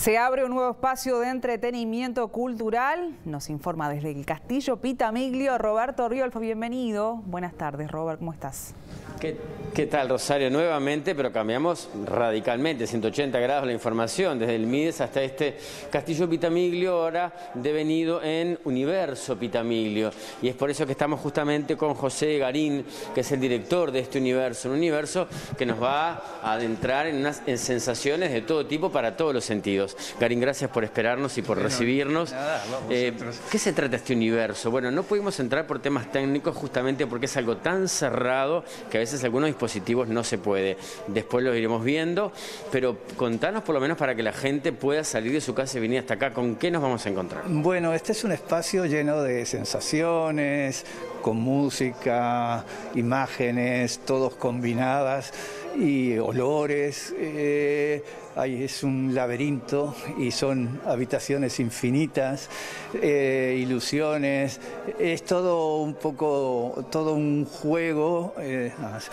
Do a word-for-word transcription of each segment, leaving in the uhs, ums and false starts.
Se abre un nuevo espacio de entretenimiento cultural. Nos informa desde el Castillo Pitamiglio Roberto Riolfo. Bienvenido. Buenas tardes, Robert. ¿Cómo estás? ¿Qué, ¿Qué tal, Rosario? Nuevamente, pero cambiamos radicalmente, ciento ochenta grados la información, desde el Mides hasta este Castillo Pitamiglio, ahora devenido en Universo Pitamiglio. Y es por eso que estamos justamente con José Garín, que es el director de este universo, un universo que nos va a adentrar en unas en sensaciones de todo tipo para todos los sentidos. Garín, gracias por esperarnos y por bueno, recibirnos. Nada, eh, ¿Qué se trata este universo? Bueno, no pudimos entrar por temas técnicos justamente porque es algo tan cerrado que a veces algunos dispositivos no se puede. Después lo iremos viendo, pero contanos por lo menos para que la gente pueda salir de su casa y venir hasta acá. ¿Con qué nos vamos a encontrar? Bueno, este es un espacio lleno de sensaciones, con música, imágenes, todos combinadas, y olores. Eh, ahí es un laberinto y son habitaciones infinitas, eh, ilusiones. Es todo un poco, todo un juego. Eh,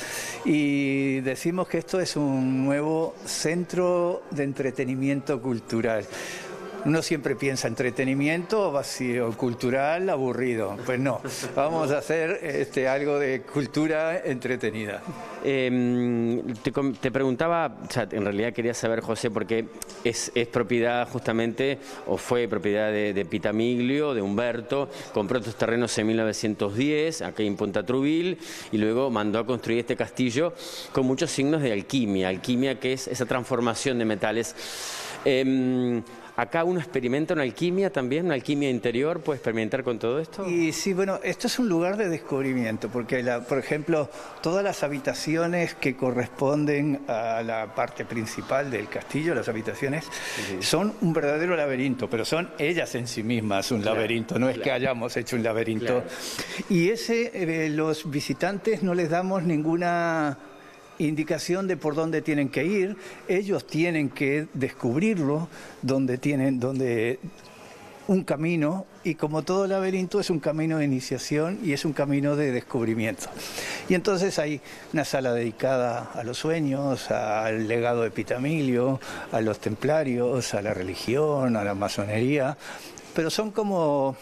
y decimos que esto es un nuevo centro de entretenimiento cultural. Uno siempre piensa entretenimiento, vacío, cultural, aburrido. Pues no, vamos a hacer este, algo de cultura entretenida. Eh, te, te preguntaba, o sea, en realidad quería saber, José, porque es, es propiedad justamente, o fue propiedad de, de Pitamiglio, de Humberto, compró estos terrenos en mil novecientos diez, aquí en Punta Trubil, y luego mandó a construir este castillo con muchos signos de alquimia, alquimia que es esa transformación de metales. Eh, Acá uno experimenta una alquimia también, una alquimia interior, ¿puede experimentar con todo esto? Y sí, bueno, esto es un lugar de descubrimiento, porque, la, por ejemplo, todas las habitaciones que corresponden a la parte principal del castillo, las habitaciones, uh-huh. son un verdadero laberinto, pero son ellas en sí mismas un claro, laberinto, no es claro. que hayamos hecho un laberinto. Claro. Y ese, eh, los visitantes no les damos ninguna indicación de por dónde tienen que ir, ellos tienen que descubrirlo, donde tienen donde un camino, y como todo laberinto es un camino de iniciación y es un camino de descubrimiento. Y entonces hay una sala dedicada a los sueños, al legado de Pitamiglio, a los templarios, a la religión, a la masonería, pero son como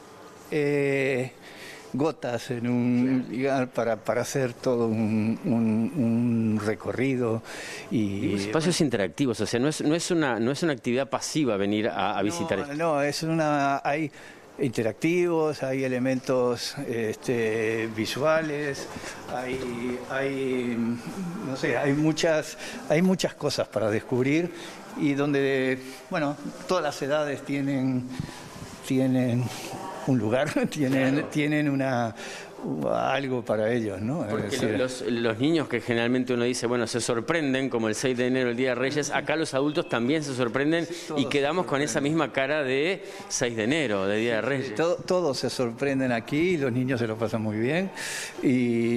eh, gotas en un lugar para, para hacer todo un, un, un recorrido. Y espacios interactivos, o sea, no es, no es, una, no es una actividad pasiva venir a, a visitar no, esto. No, es una... hay interactivos, hay elementos este, visuales, hay, hay, no sé, hay muchas, hay muchas cosas para descubrir, y donde, bueno, todas las edades tienen... tienen un lugar, tienen, claro. tienen una, algo para ellos, ¿no? Porque es decir, los, los niños que generalmente uno dice, bueno, se sorprenden, como el seis de enero, el Día de Reyes, acá los adultos también se sorprenden y quedamos con esa misma cara de seis de enero, de Día de Reyes. Todo, todos se sorprenden aquí, los niños se lo pasan muy bien y,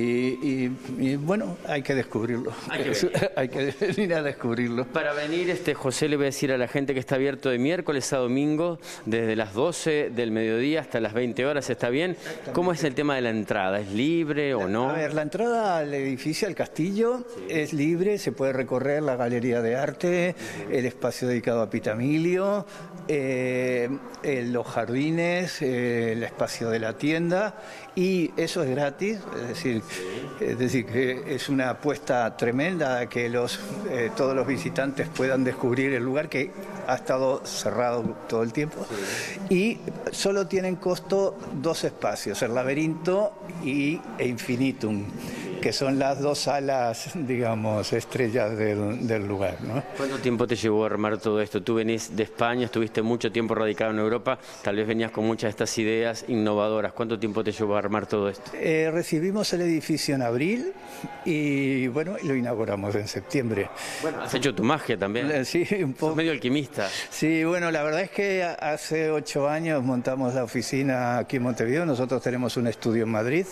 y, y bueno, hay que descubrirlo. Hay que, hay que venir a descubrirlo. Para venir, este José, le voy a decir a la gente que está abierto de miércoles a domingo, desde las doce del mediodía hasta las veinte horas, ¿está bien? ¿Cómo es el tema de la entrada? ¿Es libre o no? A ver, la entrada al edificio, al castillo, sí. es libre, se puede recorrer la galería de arte, el espacio dedicado a Pitamiglio, eh, eh, los jardines, eh, el espacio de la tienda, y eso es gratis, es decir, sí. es decir que es una apuesta tremenda a que los, eh, todos los visitantes puedan descubrir el lugar que ha estado cerrado todo el tiempo, sí. y solo tienen costo dos espacios, el laberinto y e infinitum, que son las dos salas, digamos, estrellas del, del lugar, ¿no? ¿Cuánto tiempo te llevó a armar todo esto? Tú venís de España, estuviste mucho tiempo radicado en Europa, tal vez venías con muchas de estas ideas innovadoras. ¿Cuánto tiempo te llevó a armar todo esto? Eh, recibimos el edificio en abril y, bueno, lo inauguramos en septiembre. Bueno, has hecho tu magia también. Sí, un poco. Sos medio alquimista. Sí, bueno, la verdad es que hace ocho años montamos la oficina aquí en Montevideo. Nosotros tenemos un estudio en Madrid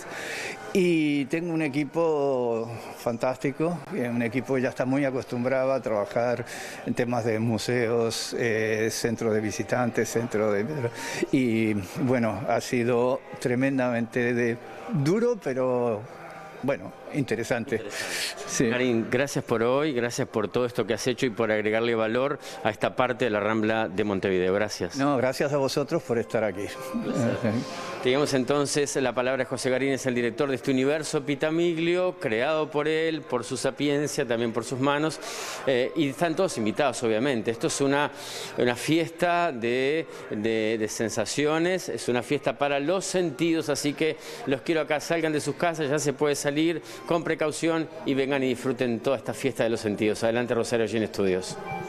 y tengo un equipo fantástico, un equipo que ya está muy acostumbrado a trabajar en temas de museos, eh, centro de visitantes, centro de... Y bueno, ha sido tremendamente de, duro, pero bueno, interesante. interesante. Sí. Garín, gracias por hoy, gracias por todo esto que has hecho y por agregarle valor a esta parte de la Rambla de Montevideo. Gracias. No, gracias a vosotros por estar aquí. Teníamos entonces la palabra de José Garín, es el director de este universo Pitamiglio, creado por él, por su sapiencia, también por sus manos, eh, y están todos invitados, obviamente. Esto es una, una fiesta de, de, de sensaciones, es una fiesta para los sentidos, así que los quiero acá, salgan de sus casas, ya se puede salir con precaución y vengan y disfruten toda esta fiesta de los sentidos. Adelante, Rosario, allí en estudios.